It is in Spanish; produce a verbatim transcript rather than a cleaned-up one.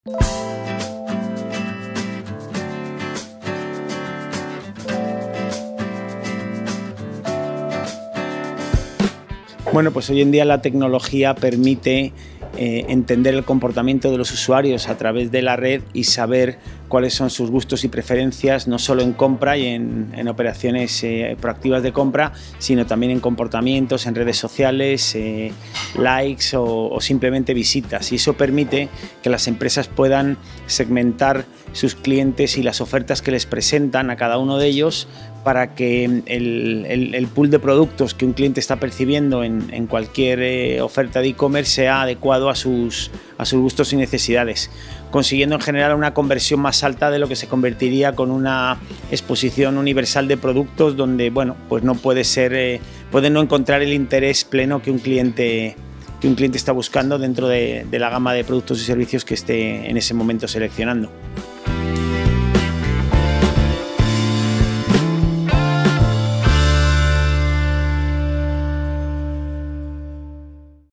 Bueno, pues hoy en día la tecnología permite eh, entender el comportamiento de los usuarios a través de la red y saber cuáles son sus gustos y preferencias, no solo en compra y en, en operaciones eh, proactivas de compra, sino también en comportamientos, en redes sociales, eh, likes o, o simplemente visitas. Y eso permite que las empresas puedan segmentar sus clientes y las ofertas que les presentan a cada uno de ellos para que el, el, el pool de productos que un cliente está percibiendo en, en cualquier eh, oferta de e-commerce sea adecuado a sus, a sus gustos y necesidades, consiguiendo en general una conversión más alta de lo que se convertiría con una exposición universal de productos donde, bueno, pues no puede ser, eh, puede no encontrar el interés pleno que un cliente, que un cliente está buscando dentro de, de la gama de productos y servicios que esté en ese momento seleccionando.